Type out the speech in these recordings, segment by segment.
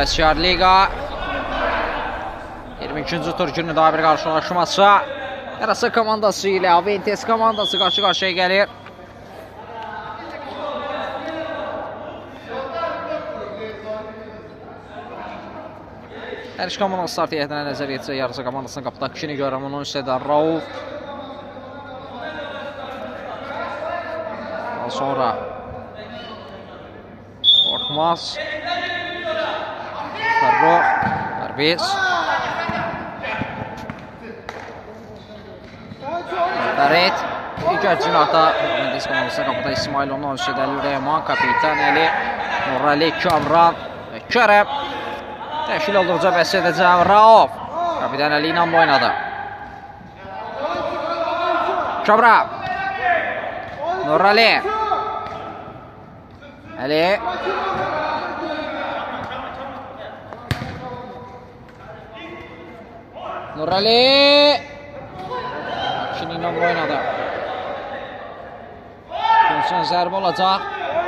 Həvəskar Liqa 22-ci tur günü daha bir qarşılaşması. Yarasa komandası ilə Aventes komandası qarşı-qarşıya gəlir. Hər iki komandası start heyətinə nəzər yetsə, Yarasa komandasının qapıda kişini görəm, onun üstədə Rauf. Daha sonra Korkmaz, Fərruh, Pərviz, Fərid, digər cinahda Aventes komandasının qapıda İsmail, onun üstədə Rəhman, Kapitan Əli, Nurali, Kamran və Kərəm. Təşkil olduqca bəs edəcəm Rauf. Kapitan Əli ilə oynadı. Kamra. Nurali. Əli. Nurali. Şimdi ilə oynadı. Günsən zərbə olacaq.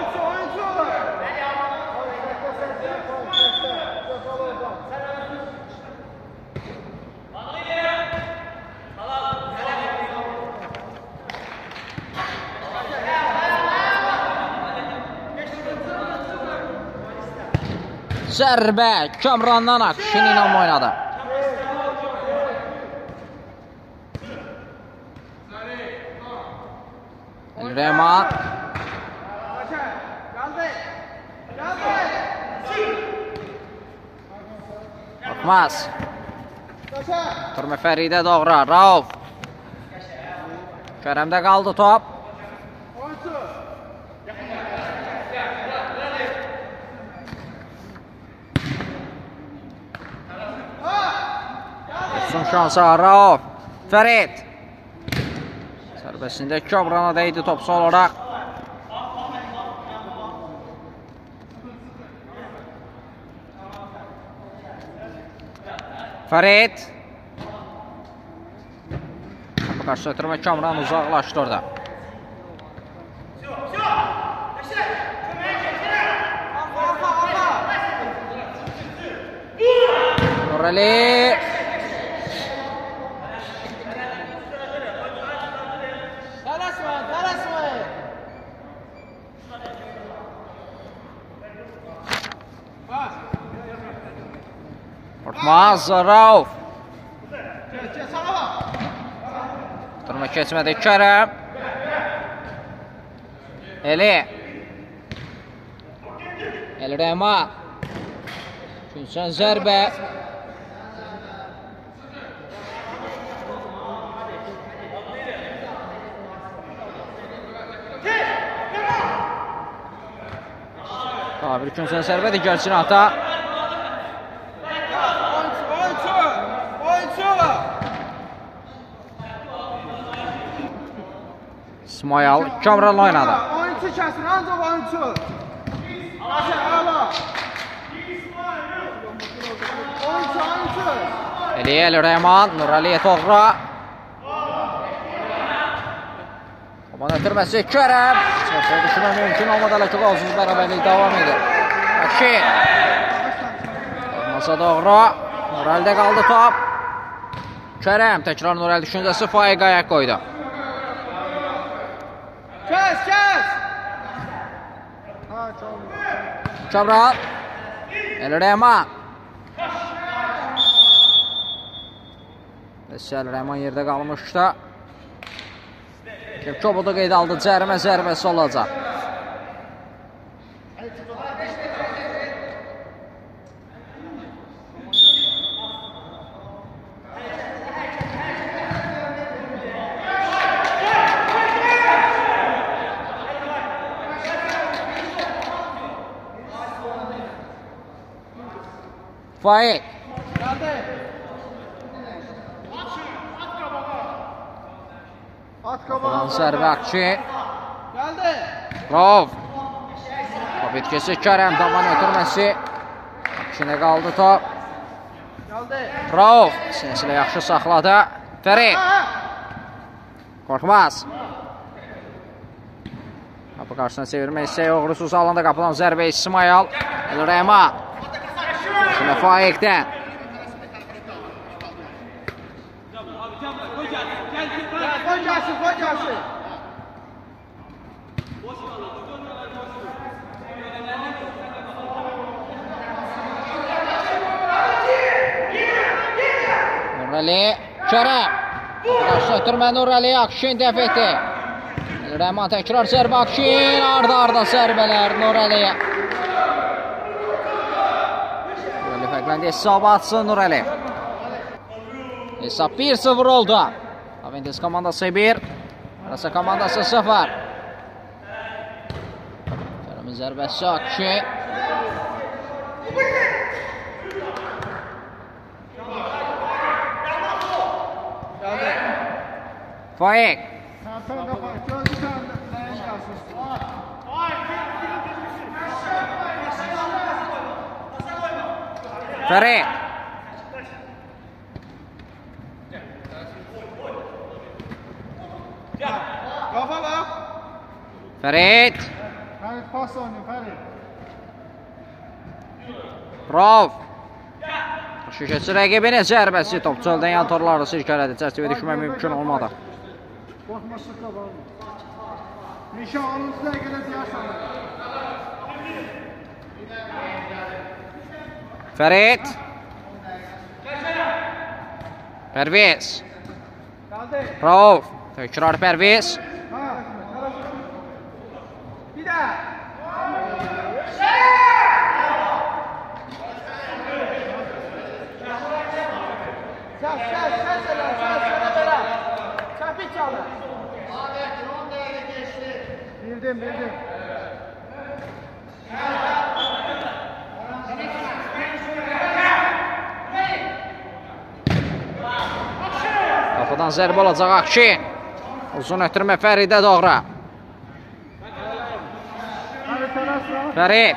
Zərbə Kamrandan Akşin ilə oynadı. Rəhman. Korkmaz. Turmə Fəridə doğru. Rauf. Kərəmdə qaldı top. Son şansı Rauf. Fərid. Sərbəsində Kamrana dəydi top sol olaraq. Fərid. Topu qarşı ötürmə Kamran uzaqlaşdı orada. Nurali. Korkmaz, Rauf. Durma keçmədi Kərəm. Eli. Eli Rəhman. Günsən zərbə. Bir Günsən zərbədir gəlsin ata. İsmail Kamranla oynadı. Oyuncu kəsin, ancaq oyuncu. Oyuncu. Eli Rəhman, Nuraliyə doğru. Aman ötürməsi Kərəm. Səsə düşünmə mümkün olmadı, hələ ki qalsız bərabərlik davam edir. Akşin. Olmasa doğru. Nuralidə qaldı top. Kərəm təkrar Nurali düşüncəsi Faiqaya qoydu. Kes! Kamran. Eli Rəhman. Eli Rəhman yerdə qalmışdı. Çobudu qeyd aldı, cərimə zərbəsi olacaq. Faiq. Qabağa. Zərbə Akşin. Rauf. Top etkisi Kərəm, daman ötürməsi. Akşinə qaldı top. Rauf. Sinəsilə yaxşı saxladı. Fərid. Korkmaz. Qapı qarşısına çevirmək istəyi uğursuz alanda qapıdan zərbə İsmail. Rəhman. Hələ Faiqdən. Koy gelsin, koy gelsin. Nurali, Kerem. Arkadaşlar ötürmə Nurali, Akşin dəf etdi. Rəhman təkrar zərbə Akşin, arda zərbələr Nurali'yə. Nurali fərqləndi, hesabı atsın Nurali. Hesab 1-0 oldu. Aventis komandası 1, Arasa komandası 0. Kerem'in zərbəsi Akşin. Faik. Ferit. Kafa bak. Ferit. Ferit pas oynuyor Ferit. Rauf. Şişəsi rəqibinin zərbəsi topçudan yan torları sirkələdi. Çərçivə düşmək mümkün olmadı. Korkmasın kabağı. Nişan alınızda gələcək yaşanır. Ferit. Perviz. Rauf. Təkrar Perviz. Bir daha. Bildim. Qapıdan zərbə olacaq Akşin. Uzun ötürmə Fəridə doğru. Ferit.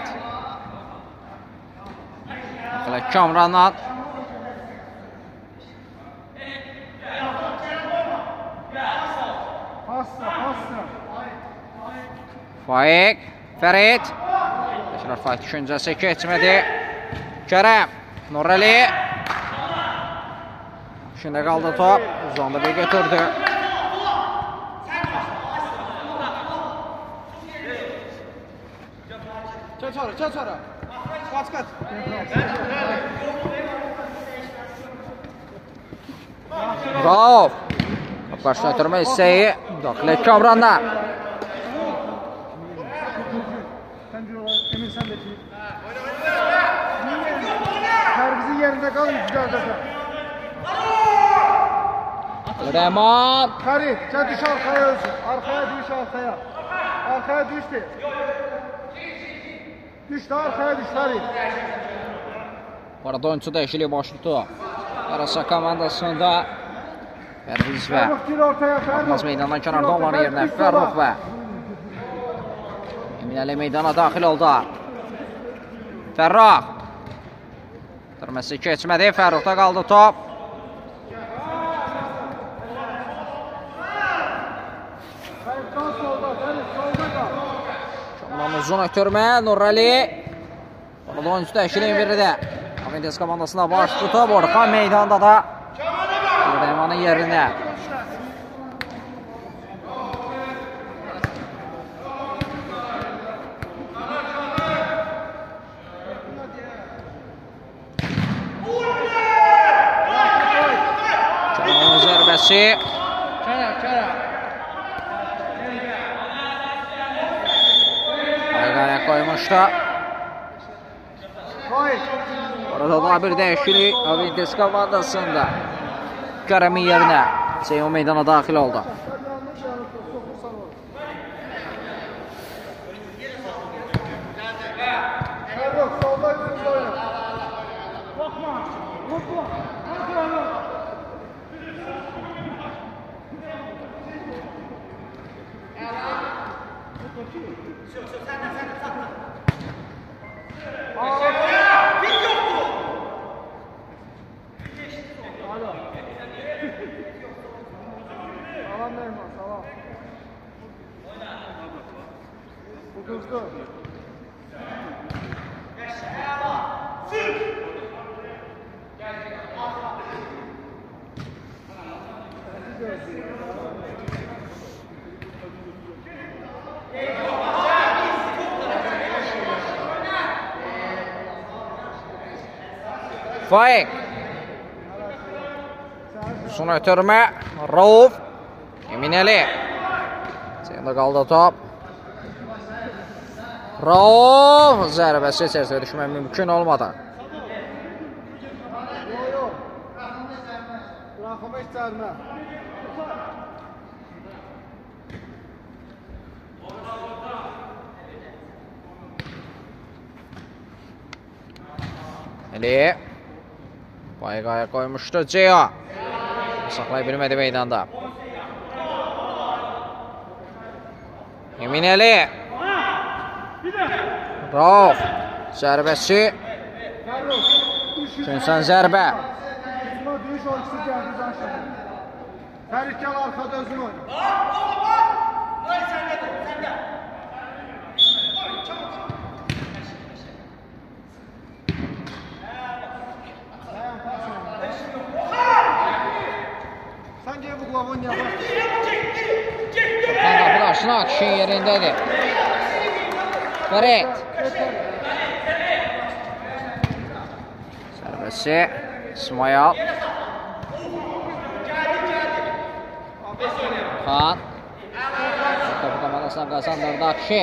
Kamrandan. Pasta. Faik. Ferit. Təkrar Faik düşüncəsi keçmədi. Kerem. Nurali. Şimdi qaldı top. Uzanda bir götürdü. Çat sonra. Kaç. Rauf. Başına ötürmə hissəyi. Daxilə Kamranda. Emin sen de çiğ. Herkesin yerinde kalın güzel zaten. Rəhman. Ferit, sen düş arkaya özün. Arkaya düş arkaya. Arkaya düş de. Düş de arkaya düş Ferit. Bu arada oyuncu dəyişikliyi baş tutdu. Arasa komandasında Perviz və Arnaz meydandan kənarda onların yerinə Fərrux və Eminəli meydana daxil oldu. Fərrux. Tərməsi keçmədi. Fərruxda qaldı top. Ondan uzun ötürmə Nurali. Orada oyuncu dəyişikliyin biri də Aventis komandasına baş tutub. Orxan meydanda da Rəhmanın yerinə. Kəranın zərbəsi. Ayqaya qoymuşdu. Orada da bir dəyişiklik Aventis komandasında. Kerem'in yerinə Seymo meydana daxil oldu. Salam. Bu kızdı. Faik. Uzun ötürmə. Rauf. Eminəli. Seyində qaldı top. Rauf. Zərbəsi içərisinə düşmək mümkün olmadı. Bırakma hiç çağırma. Eli. Bayqaya koymuştu Cio. Saxlaya bilmədi meydanda. Eminəli. Rauf. Zərbəsi. Günsən zərbə. Uzun düş oyuncusu geldi zaten. Ferit gel arkada uzun oyna. Sen gel bu kulağın ya. Qapı qarşısına akışın yerindədir. Ferit. Zərbəsi. İsmail. Xan. Topu komandasından qazandırdı Akşi.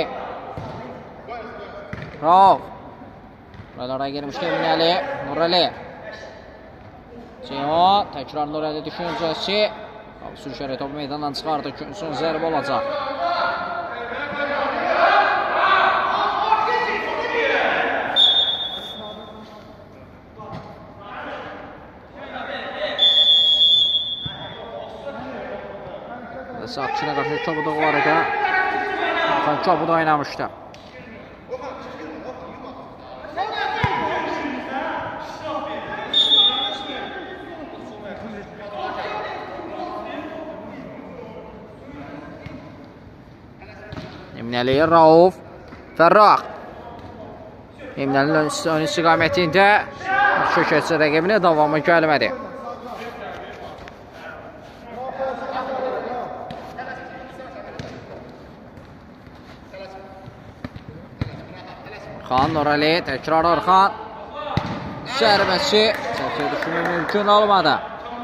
Rauf. Buralara girmişdi Eminəli. Nurəli. Cio. Təkrar Nurəli düşüncəsi. Sürüşərək topu meydandan çıxardı. Günsun zərbə olacaq. Akşinə qarşı Çabudoq var idi. Çabudoq oynamışdı. Eminəli, Rauf, Fərraq. Eminəlinin ön istiqamətində kökətçi rəqibinə davamı gəlmədi. Xan Nurəli, təkrar Orxan. Zərbəsi çəkir düşmək mümkün olmadı.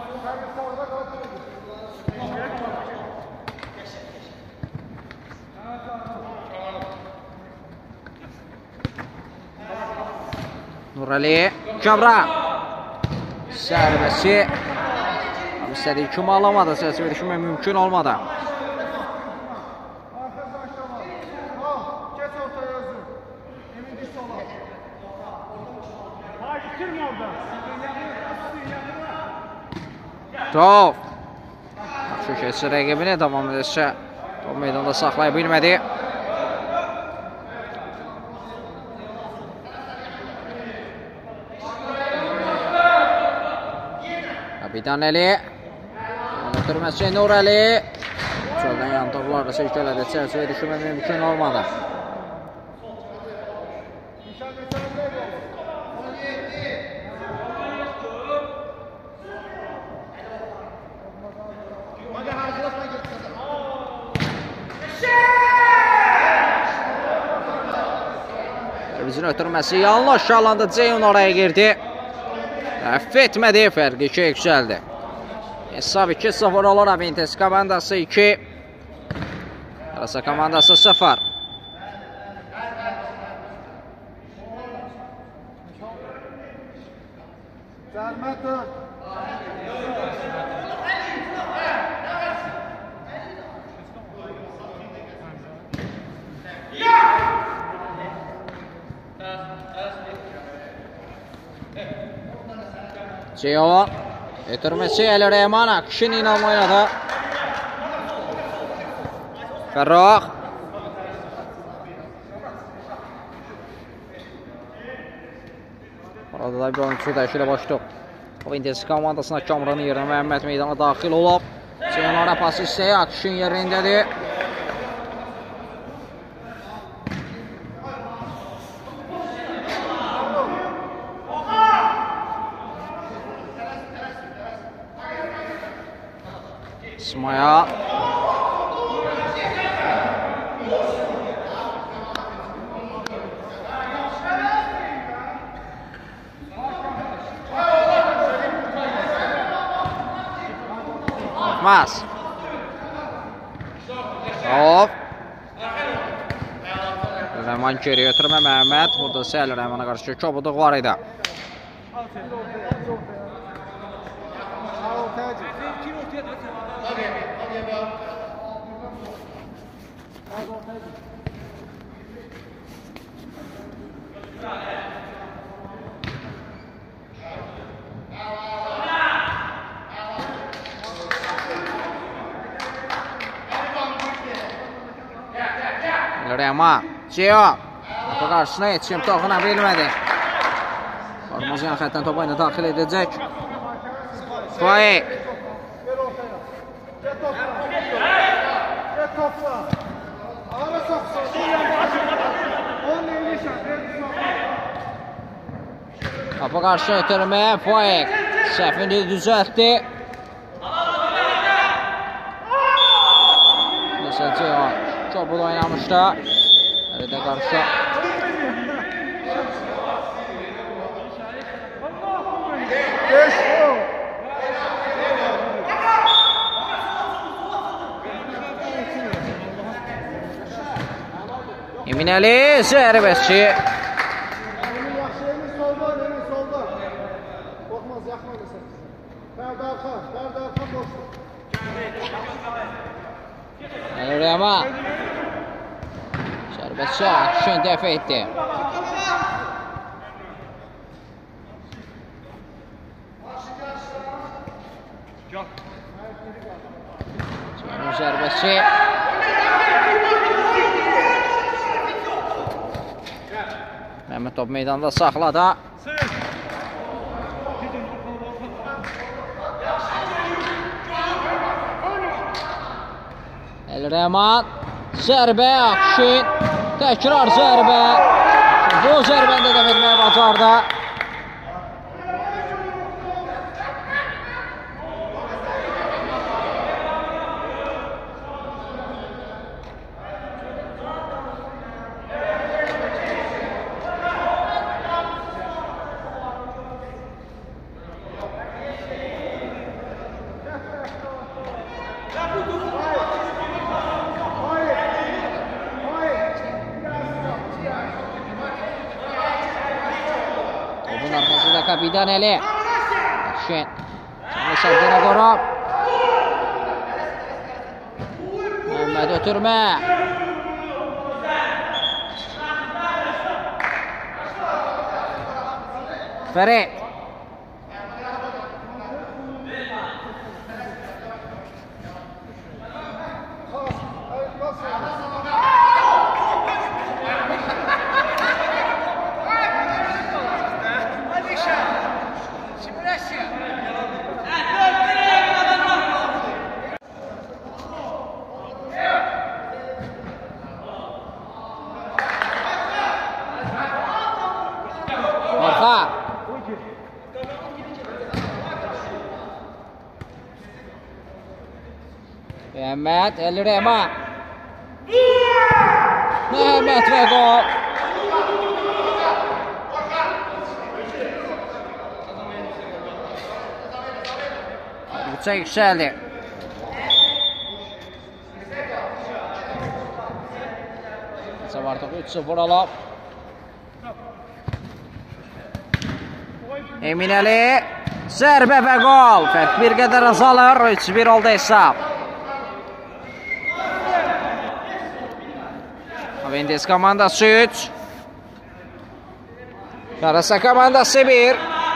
Nurəli, Kamran. Zərbəsi istədiyi kimi alamadı, çəkir düşmək mümkün olmadı. Rauf. Kökətçi rəqibini davam edəcək. Top meydanda saxlaya bilmədi. Kapitan Əli. Ötürməsi Nurəli. Çöldən yan toplarla silkələdi. Çərçivəyə düşmək mümkün olmadı. Bizim ötürməsi yanlış alanda Ceyhun oraya girdi. Əff etmədi, fərqi 2 yüksəldi. Hesab 2-0 olur Avintes komandası 2. Yarasa komandası 0. Zərmət 4. Cio. Ötürməsi Əli Rəhman Akşin ilə oynadı. Fərraq. Orada da bir oyuncu dəyişilə başlayıb. Avintes komandasına Kamranın yerinə Məhəmməd meydana daxil olub. Ceyhunlara pas istəyi Akşin yerindədir. İsmail. Yılmaz. Of. Rəhman geri götürmə Məhəmməd. Burada Səli Rəhmana qarşı çobuduq var idi. Rəhman. Ciyo. Topu qarşısına yetişim toxuna bilmədi. Qarmazyan xətdən topu ilə daxil edəcək. Faik. Topu qarşı ötürməyə Faik. Səhvini düzəltdi. Nəsə Ciyo. Çobul oynamışdı. Ərədə qarşı. Eminəli zərbəsi. Rəhman. Zərbəsi Akşin dəfə etdi. Zərbəsi. Məhəmməd top meydanda saxladı. Rəhman. Zərbə Akşin. Təkrar zərbə. Bu zərbəni də dəf etməyə bacardı. Kapitan Eli. Akşin. Canlı səddinə qorub. Məhəmməd ötürmə. Fərid. Məhəmməd, Əli Rəhman. Məhəmməd və qol. Yüksək yüksəldi. Artıq 3-0 alıb. Eminəli. Zərbə və qol. Fərq bir qədər azalır. 3-1 oldu hesab. Avendes komandası 3. Yarasa komandası 1.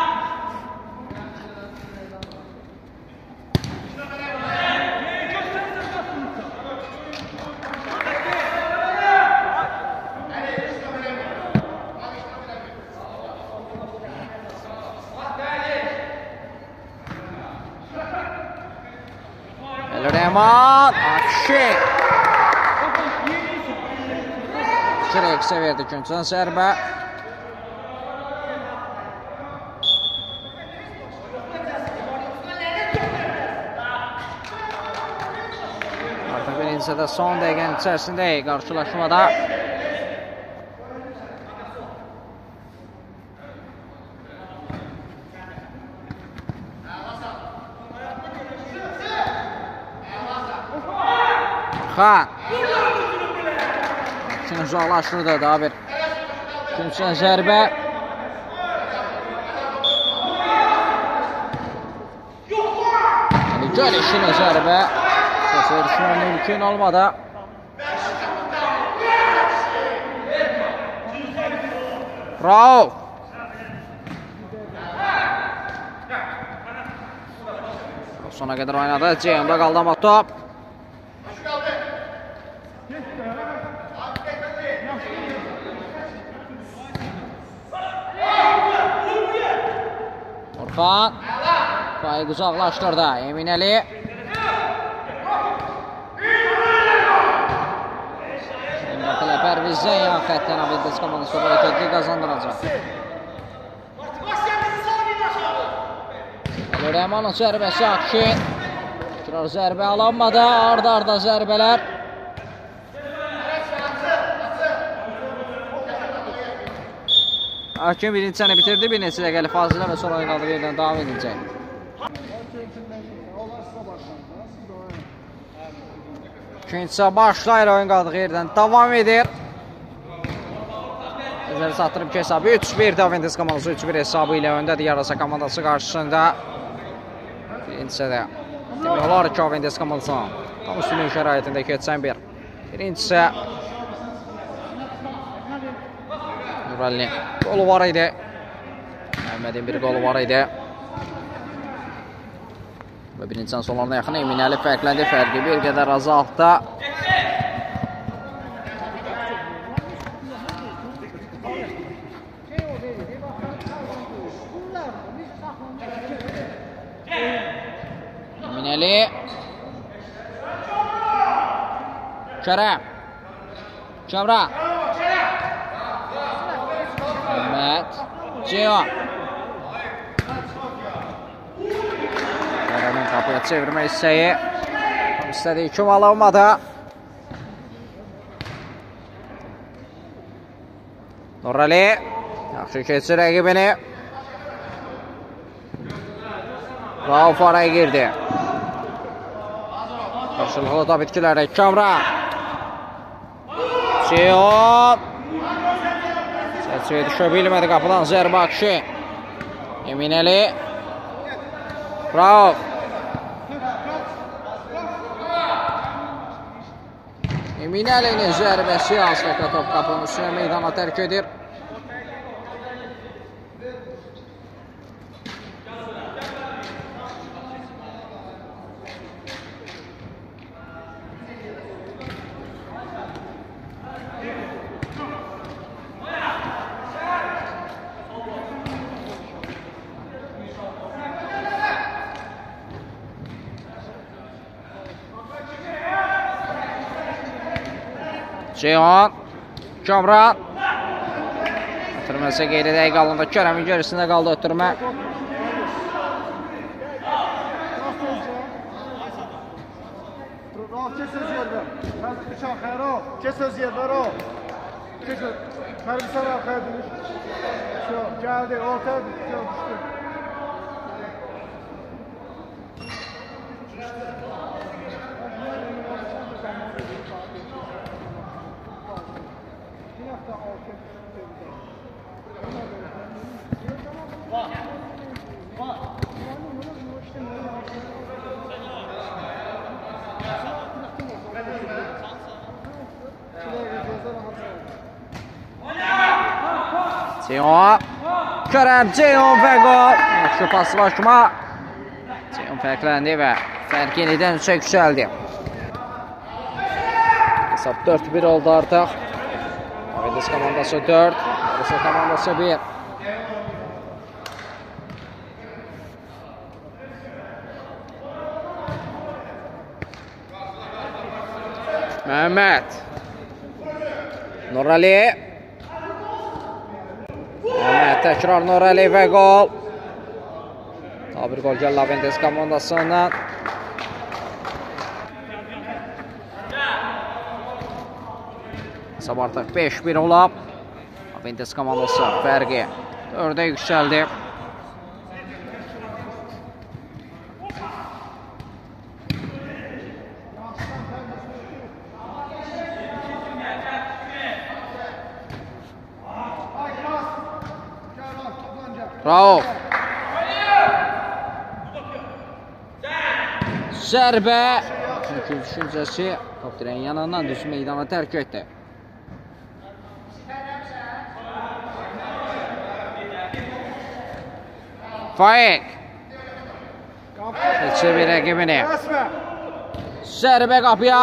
Rəhman Akşin. Çirəksə verdi Güncan zərbə. Artıq birincisi də son dəqiqənin içərisindəyik qarşılaşmada. Orxan. İkini uzaqlaşdırdı daha bir. İkincisi zərbə. Gəlişinə zərbə. Təsərrüşünə mümkün olmadı. Rauf. Sona qədər oynadı. Ceyhunda qaldı ama top. Orxan. Faiq uzaqlaşdırdı. Eminəli. Emrətələ Pərvizdən yan xəttən Aventis komandası hərəkətli qazandıracaq. Rəhmanın zərbəsi Akşin. Tekrar zərbə alanmadı. Arda zərbələr. Akşin birinci səni bitirdi. Bir neçə dəqiqəli fasilə və sonra oynadığı yerdən davam edəcək. İkincisi başlayır, oyun qaldığı yerdən davam edir. Özləri satdırıb ki hesabı 3-1 Aventis komandası 3-1 hesabı ilə öndədir Yarasa komandası qarşısında. Birincisi də demək olar ki Aventis komandasının tam üstünlük şəraitində keçən bir. Birincisi Nuralinin qolu var idi. Məhəmmədin bir qolu var idi. Və birincisindən sonlarına yaxın Eminəli fərqləndi. Fərqi bir qədər azaltdı. Eminəli. Kərəm. Kəmran. Məhəmməd. Ceyhun. Kərəmin qapıya çevirmək istəyi. İstədiyi kim alınmadı. Nurali. Yaxşı keçir rəqibini. Rauf araya girdi. Qarşılıqlı da bitkilərdə Kəmran. Ceyhun. Çərçivəyə düşə bilmədi qapıdan zərbə Akşin. Eminəli. Rauf. Eminəli'nin zərbəsi Azqaka top qapının üstünə meydana tərk edir. Ceyhun. Kəmran. Ötürməsə qeyri dəqiq alında Kərəmin gerisində qaldı ötürmə. Rauf kes öz yerdən. Bıçaq xəyro. Kes öz yerdən o. Kes öz. Pərvisən arxaya dönüş. Gəldi, ortaya düşdü. Ceyhun. Kərəm, Ceyhun və qol. Yaxşı paslaşma. Ceyhun fərqləndi və fərq yenidən 3-ə yüksəldi. Hesab 4-1 oldu artıq. Aventis komandası 4, Yarasa komandası 1. Məhəmməd. Nurali. Məhəmməd təkrar Nurali və qol. Daha bir qol gəldi Aventis komandasından. Hesab artıq 5-1 olub. Aventis komandası fərqi 4-ə yüksəldi. Rauf. Zərbə. Çünki düşüncəsi top dirəyin yanından düz meydana tərk etdi. Faik. Keçir bir rəqibini. Zərbə qapıya.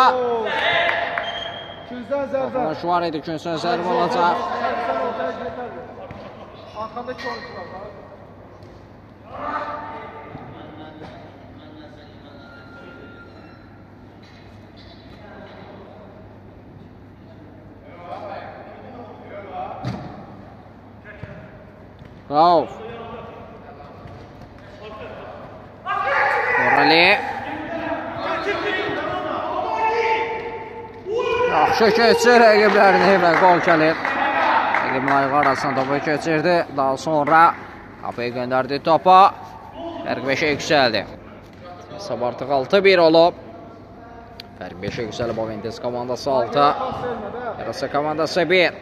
Şu var idi, Künzdən zərbə olacaq. Arkadaki oyuncular var. Rauf. Orali. Yaxşı keçir rəqiblərini və qol gəlir. Rəqibin ayağı arasında topu keçirdi. Daha sonra qapıya göndərdi topa. Fərq 5-ə yüksəldi. Hesab artıq 6-1 olub. Fərq 5-ə yüksəlib Aventis komandası 6. Yarasa komandası 1.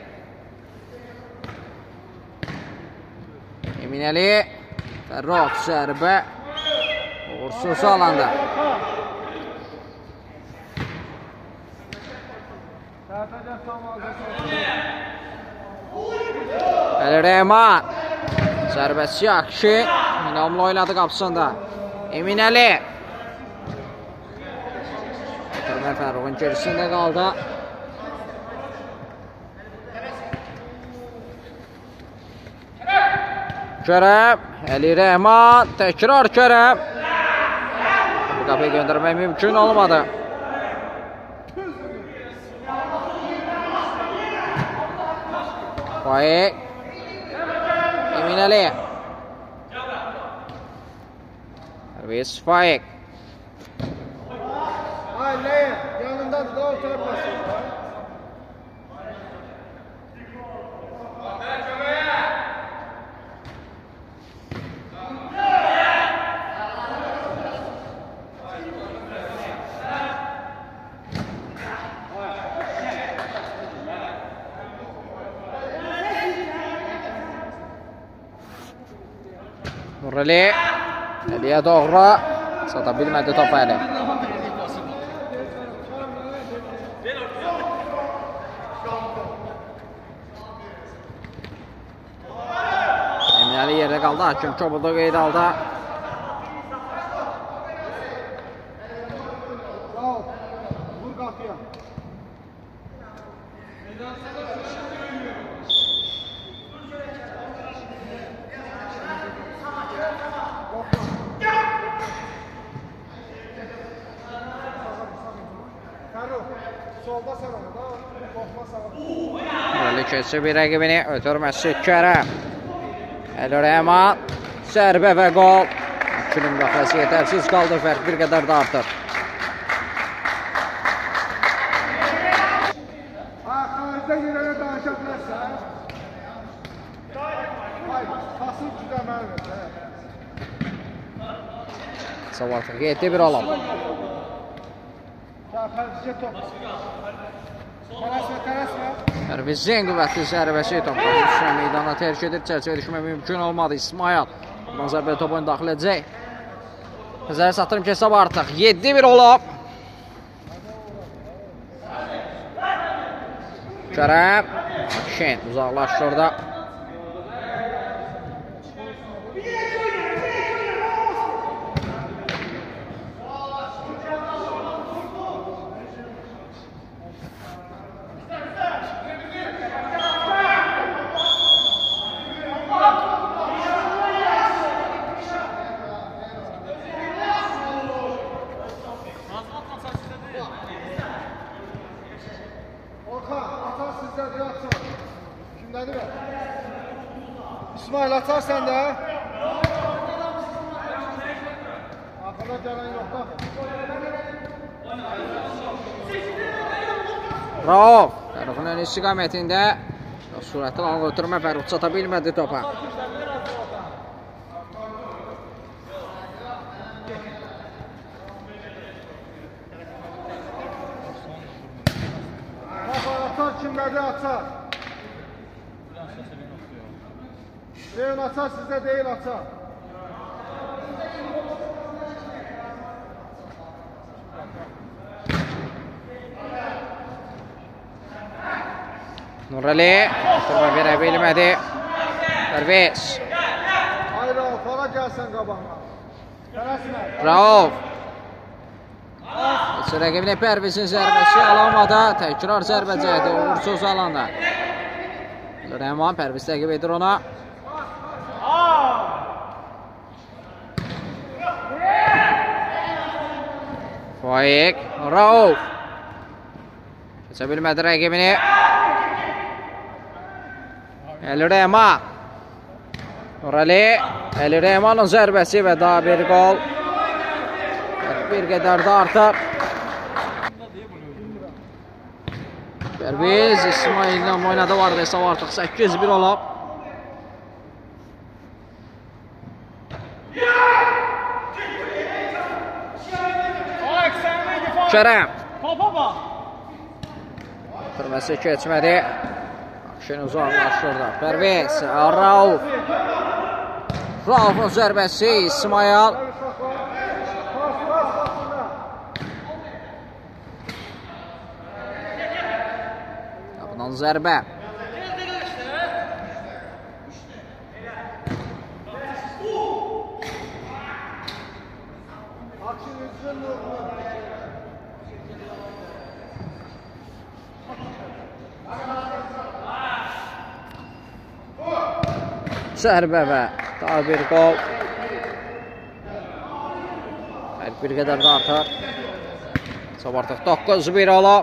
Eminəli. Fərraq zərbə. Uğursuz alanda. Əli Rəhman. Zərbəsi yaxşı. İnamlı oynadı qapısında. Eminəli. Ömər Fərruğun gerisində qaldı. Kərəm. Əli Rəhman. Təkrar Kərəm. Bu qapıyı göndərmək mümkün olmadı. Faik. Eminəli.Ərviz Faik. Aynen. Yanındadır da o tarafası. Nurali. Əliyə doğru. Sata bilmədi topu Əli. Eminəli yerdə qaldı. Hakim Çobudu qeyd aldı. Vur qapıya. Solda sana da, korkma sana. Nurali keçir bir rəqibini. Ötürməsi Kərəm. Əli Rəhman. Zərbə və qol. Hakimin müdaxiləsi yetərsiz qaldı. Fərq bir qədər də artır. Xaricdə yerə danışa bilərsən. Hayır, pasın güdəməli ver. Hesab artıq 7-1 olub. Fərqicə top. Tələsmə. Ərvizin qüvvətli zərbəsi topla üstünə meydana tərk edir. Çərçəyə düşmək mümkün olmadı. İsmail. Bundan zərbə topunu daxil edəcək. Nəzərə satırım ki, hesab artıq 7-1 olub. Kərəm. Şen uzaqlaşdırdı. İsmail atar sen de. Arkada gelen yok da. Rauf. Fərruxun ön istiqamətində. Sürətli alıq ötürmə Fərrux çata bilmədi topa. Atar kimlərdə atar. Zeyn açar sizdə deyil açar. Nurali Turba verə bilmədi. Pərviz. Hayır Rauf, hala gəlsən qabağına. Tələsmə. Rauf. Rəqibinə Pərvizin zərbəsi alamada. Təkrar zərbə cəhdi uğursuz alanda. Rəhman Pərviz təqib edir ona. Faiq. Rauf. Keçə bilmədi rəqibini. Əli Rəhman. Nurali. Əli Rəhmanın zərbəsi və daha bir qol. Bir qədər də artıq. Pərviz İsmail'lə oynadı vardı. Hesab artıq 8-1 olub. Kərəm. Türməsi keçmədi. Akşin uzaqlaşırdı. Pərviz. Rauf. Rauf'un zərbəsi İsmail. Qapıdan zərbə. Zərbə və daha bir qol. Bir qədər də artıq. Hesab artıq 9-1 olub.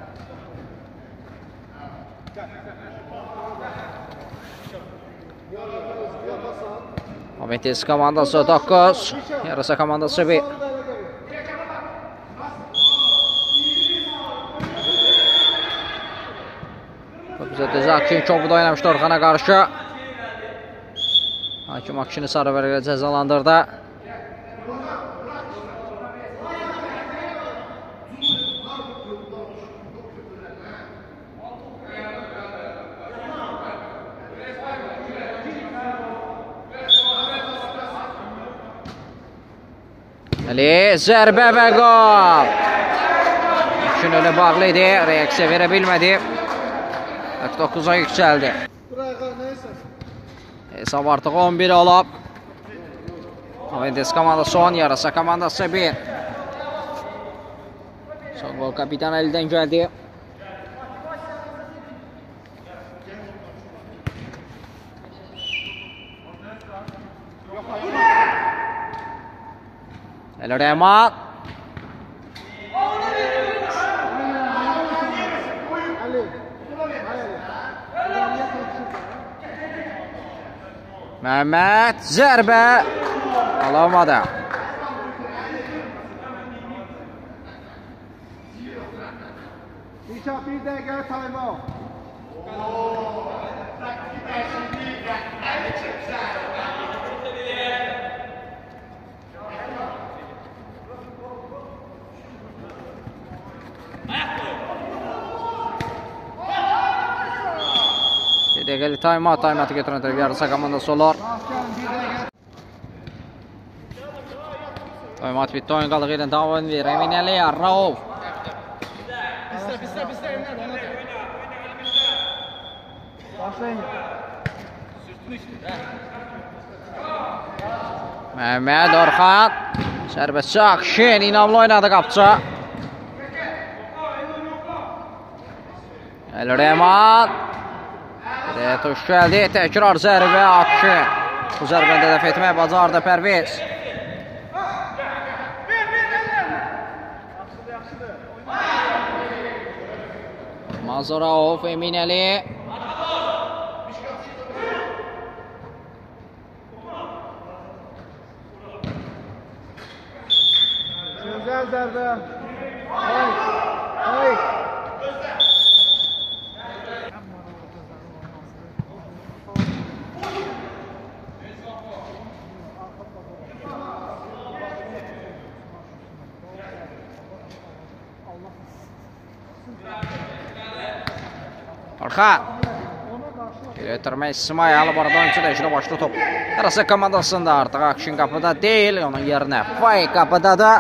Aventis komandası 9, Yarasa komandası 1. Bizə düzə Akşin Kobuda oynamışdı Orxana qarşı. Hakim Akşin'i sarı verə cəzalandırdı. Əli, zərbə və qol. Akşin önü bağlı idi, reaksiya verə bilmədi. 9-a yüksəldi. Hesab artıq 11 olub. Aventis komandası 10, Yarasa komandası 1. Son gol kapitan əldən gəldi. Əli Rəhman. Məhəmməd zərbə alamadı. Bir dəqiqə time-out. Dəqiqəli time-out'ı götürən tərəf Yarasa komandası olur. Time-out bitdi, oyun qalıq edən davam edir. Eminəli, Rauf. Məhəmməd Orxan. Sərbəstçi Akşin, inamlı oynadı qapçı. Əli Rəhman. Tuş gəldi, təkrar zərbə Akşin. Bu zərbəni dəf etmək bacardı Pərviz. Mazurov, Eminəli. Gözəl zərbə. Hayır. Orxan. Ötürmə İsmail bu arada oyuncu dəyişinə başlı top. Qarasa komandasında artıq Akşin qapıda deyil. Onun yerinə Faik qapıda da.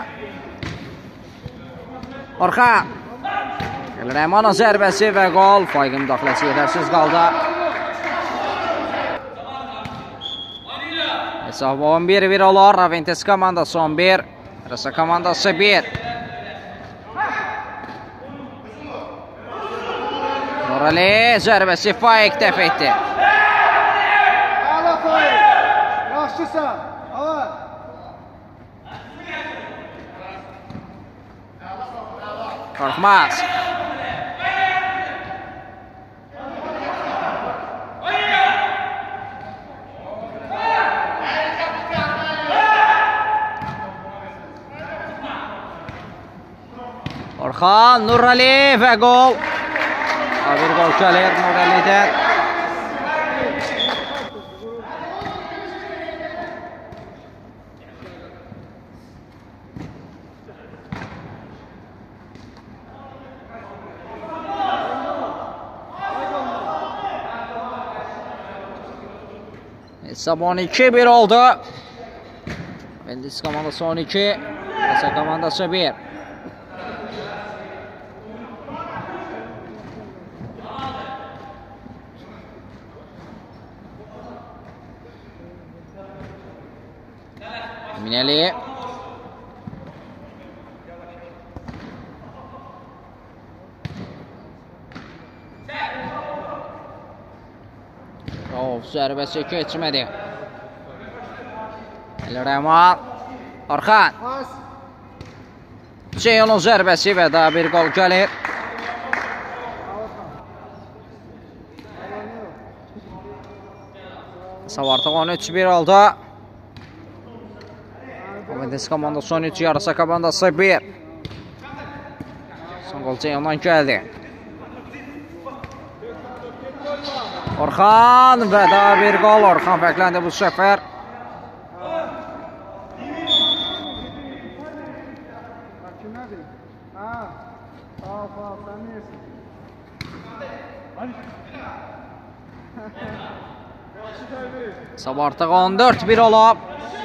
Orxan. Rəmanın zərbəsi və qol. Faiqin müdaxiləsi yetərsiz qaldı. Hesab 11-1 olur. Aventis komandası 11. Qarasa komandası 1. Nurali zərbəsi Faik dəf etdi. Ala Faik. Yaxşısan. Ala. Korkmaz. Orxan, Nurali və qol. Bir qol gəlir Nurali'dən. Hesab 12-1 oldu. Aventis komandası 12. Qarasa komandası 1. Mineli. Rauf zərbəsi keçmədi. Rəman. Orxan. Ceyhunun zərbəsi və daha bir qol gəlir. Artıq 13-1 oldu. Aventis komandası 13, yarısa komandası 1. Son qol Ceyhundan gəldi. Orxan və daha bir qol. Orxan fərqləndi bu səfər. Hesab artıq 14-1 olub.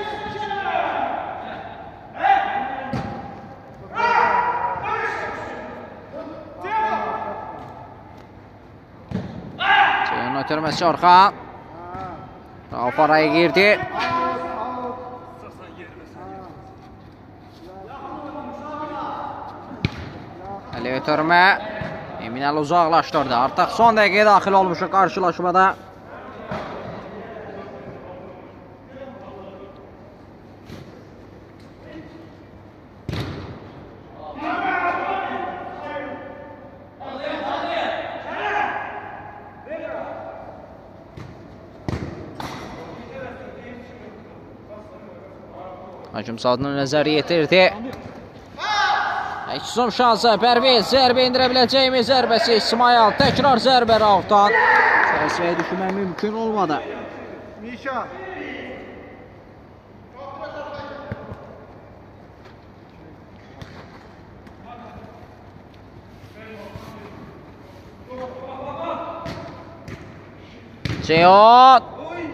Ceyhunun ötürməsi Orxan. Rauf araya girdi. Əli ötürmə. Eminəli uzaqlaşdırdı. Artıq son dəqiqəyə daxil olmuşuq qarşılaşmada. Hacım Sadını nəzər yetirdi. Hücum şansı Pərviz. Zərbə indirə biləcəyimiz zərbəsi İsmail. Təkrar zərbə Raufdan. Sərəsvəyə düşmək mümkün olmadı. Mişa. Ceyhun.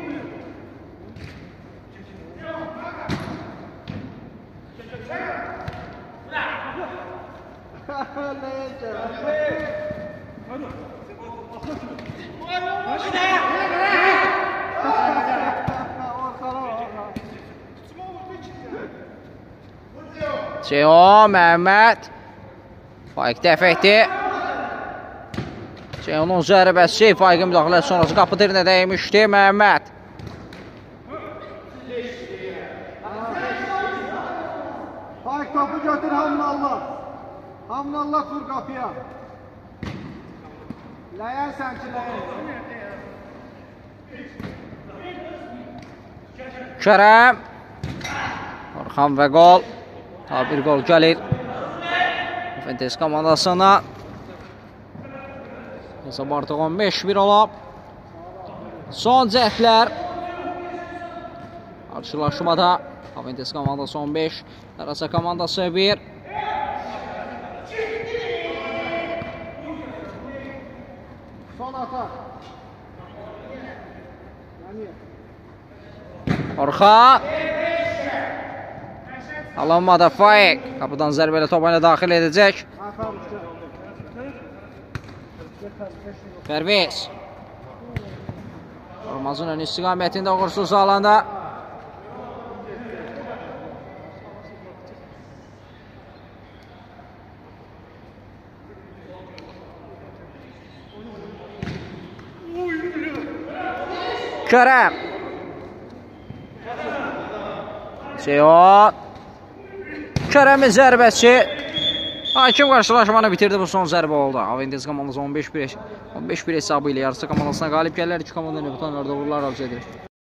Ceyhun, Məhəmməd. Faik dəf etdi. Ceyhunun zərbəsi, Faiqin müdaxiləsi sonrası qapı dirinə dəymişdi. Məhəmməd. Faik topu götür Hamdallah. Hamdallah vur qapıya. Ləyən sən ki, ləyən. Kərəm. Orxan və qol. Daha bir qol gəlir. Aventis komandasına. Hesab artıq 15-1 olub. Son cəhdlər. Qarşılaşmada Aventis komandası 15, Qarasa komandası 1. Son atak. Orxan. Alınmadı Faik. Qapıdan zərbələ topa ilə daxil edəcək. Pərviz. Ormazın ön istiqamətində uğursuz alanda. Kərəm. Ceyhun. Kərəmin zərbəsi. Hakim qarşılaşmanı bitirdi, bu son zərbə oldu. Aventis komandası 15-1 hesabı ilə yarısı komandasına qalib gəlirlər. İki komanda növbəti oyunlarda uğurlar arzu edir.